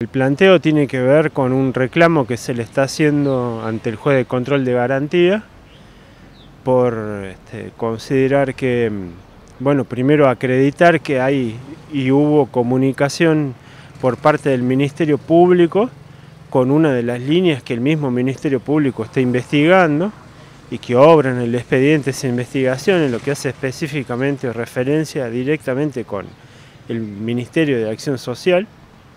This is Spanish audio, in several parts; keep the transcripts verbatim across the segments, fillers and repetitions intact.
El planteo tiene que ver con un reclamo que se le está haciendo ante el juez de control de garantía por este, considerar que, bueno, primero acreditar que hay y hubo comunicación por parte del Ministerio Público con una de las líneas que el mismo Ministerio Público está investigando y que obra en el expediente esa investigación, en lo que hace específicamente referencia directamente con el Ministerio de Acción Social.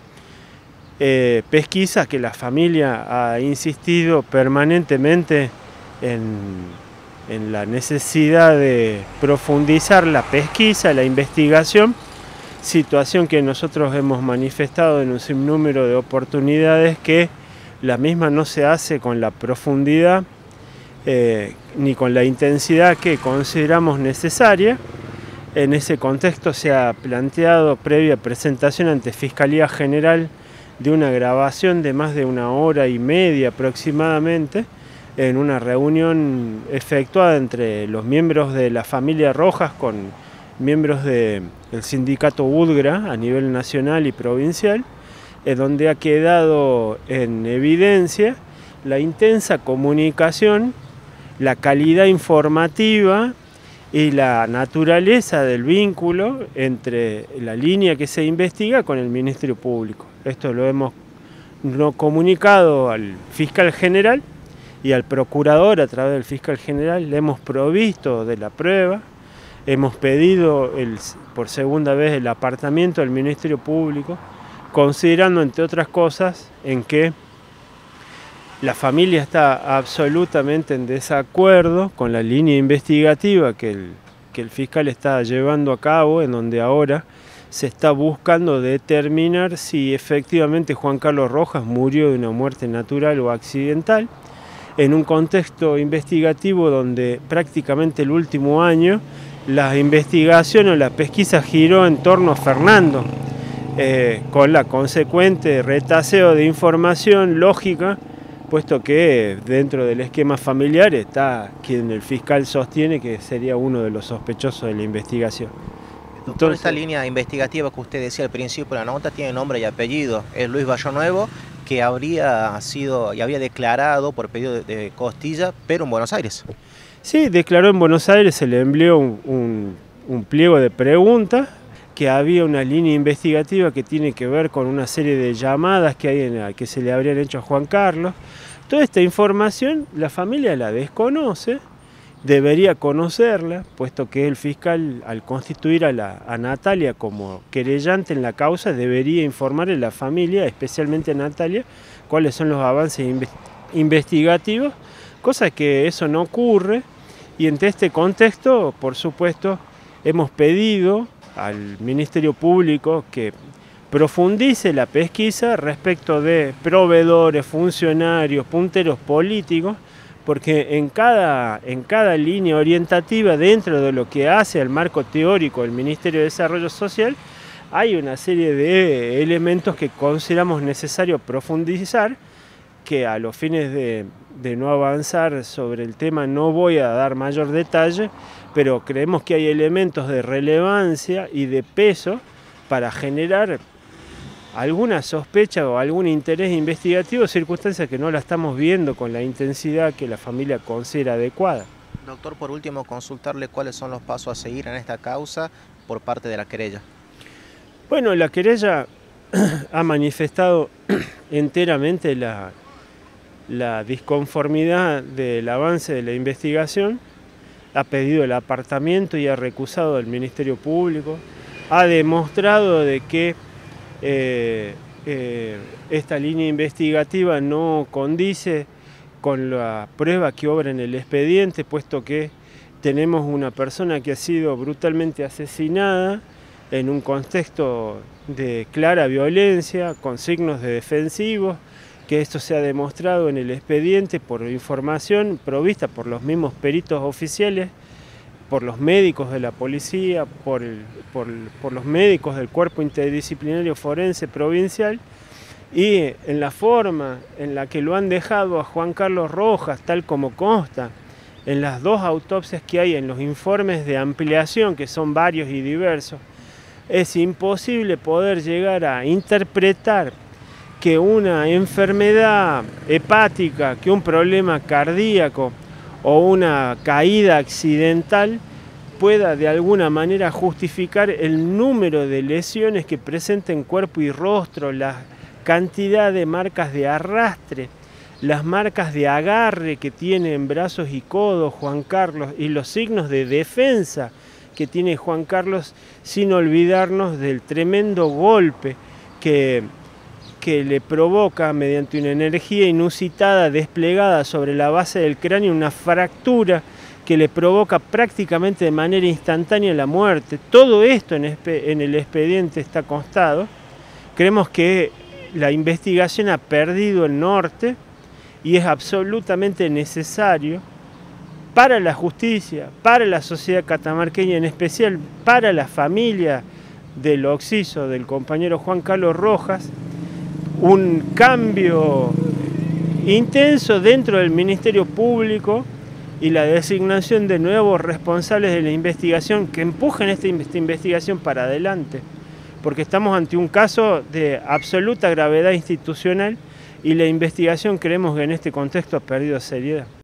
Eh, pesquisa que la familia ha insistido permanentemente en, en la necesidad de profundizar la pesquisa, la investigación, situación que nosotros hemos manifestado en un sinnúmero de oportunidades que la misma no se hace con la profundidad eh, ni con la intensidad que consideramos necesaria. En ese contexto se ha planteado previa presentación ante Fiscalía General de una grabación de más de una hora y media aproximadamente en una reunión efectuada entre los miembros de la familia Rojas con miembros de, del sindicato UDGRA a nivel nacional y provincial, eh, donde ha quedado en evidencia la intensa comunicación, la calidad informativa y la naturaleza del vínculo entre la línea que se investiga con el Ministerio Público. Esto lo hemos no comunicado al fiscal general y al procurador a través del fiscal general, le hemos provisto de la prueba, hemos pedido el, por segunda vez el apartamiento del Ministerio Público, considerando entre otras cosas en que la familia está absolutamente en desacuerdo con la línea investigativa que el, que el fiscal está llevando a cabo, en donde ahora se está buscando determinar si efectivamente Juan Carlos Rojas murió de una muerte natural o accidental, en un contexto investigativo donde prácticamente el último año la investigación o la pesquisa giró en torno a Fernando, eh, con la consecuente retaseo de información lógica, puesto que dentro del esquema familiar está quien el fiscal sostiene que sería uno de los sospechosos de la investigación. Doctor, esta línea investigativa que usted decía al principio de la nota tiene nombre y apellido, es Luis Bayonuevo, que habría sido y había declarado por pedido de, de Costilla, pero en Buenos Aires. Sí, declaró en Buenos Aires, se le envió un, un, un pliego de preguntas, que había una línea investigativa que tiene que ver con una serie de llamadas que, hay en la, que se le habrían hecho a Juan Carlos. Toda esta información la familia la desconoce, debería conocerla, puesto que el fiscal, al constituir a, la, a Natalia como querellante en la causa, debería informarle a la familia, especialmente a Natalia, cuáles son los avances investigativos, cosa que eso no ocurre, y en este contexto, por supuesto, hemos pedido al Ministerio Público que profundice la pesquisa respecto de proveedores, funcionarios, punteros políticos, porque en cada, en cada línea orientativa dentro de lo que hace al marco teórico del Ministerio de Desarrollo Social hay una serie de elementos que consideramos necesario profundizar, que a los fines de, de no avanzar sobre el tema no voy a dar mayor detalle, pero creemos que hay elementos de relevancia y de peso para generar alguna sospecha o algún interés investigativo, circunstancias que no la estamos viendo con la intensidad que la familia considera adecuada. Doctor, por último, consultarle cuáles son los pasos a seguir en esta causa por parte de la querella. Bueno, la querella ha manifestado enteramente la, la disconformidad del avance de la investigación, ha pedido el apartamiento y ha recusado al Ministerio Público, ha demostrado de que Eh, eh, esta línea investigativa no condice con la prueba que obra en el expediente, puesto que tenemos una persona que ha sido brutalmente asesinada en un contexto de clara violencia, con signos de defensivos, que esto se ha demostrado en el expediente por información provista por los mismos peritos oficiales, por los médicos de la policía, por, el, por, por los médicos del Cuerpo Interdisciplinario Forense Provincial, y en la forma en la que lo han dejado a Juan Carlos Rojas, tal como consta en las dos autopsias que hay en los informes de ampliación, que son varios y diversos, es imposible poder llegar a interpretar que una enfermedad hepática, que un problema cardíaco o una caída accidental pueda de alguna manera justificar el número de lesiones que presenta en cuerpo y rostro, la cantidad de marcas de arrastre, las marcas de agarre que tiene en brazos y codos Juan Carlos y los signos de defensa que tiene Juan Carlos, sin olvidarnos del tremendo golpe que, que le provoca mediante una energía inusitada desplegada sobre la base del cráneo una fractura que le provoca prácticamente de manera instantánea la muerte. Todo esto en, en el expediente está constado. Creemos que la investigación ha perdido el norte y es absolutamente necesario para la justicia, para la sociedad catamarqueña, en especial para la familia del occiso del compañero Juan Carlos Rojas, un cambio intenso dentro del Ministerio Público y la designación de nuevos responsables de la investigación que empujen esta investigación para adelante, porque estamos ante un caso de absoluta gravedad institucional y la investigación creemos que en este contexto ha perdido seriedad.